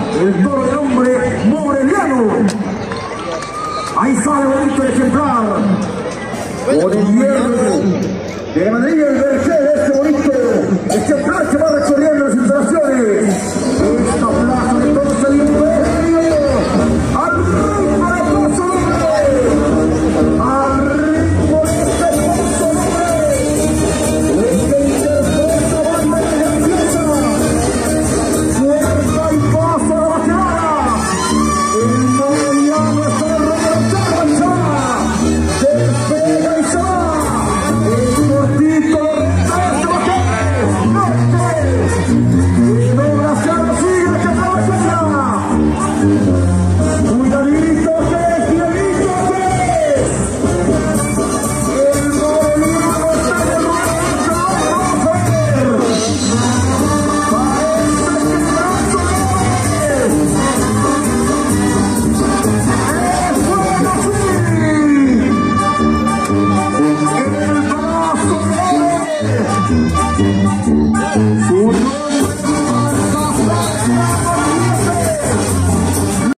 el toro de nombre Moreliano. Ahí sale bonito el ejemplar. Por el hierro de Madrid, el Mercedes, este bonito ejemplar que va recorriendo las instalaciones.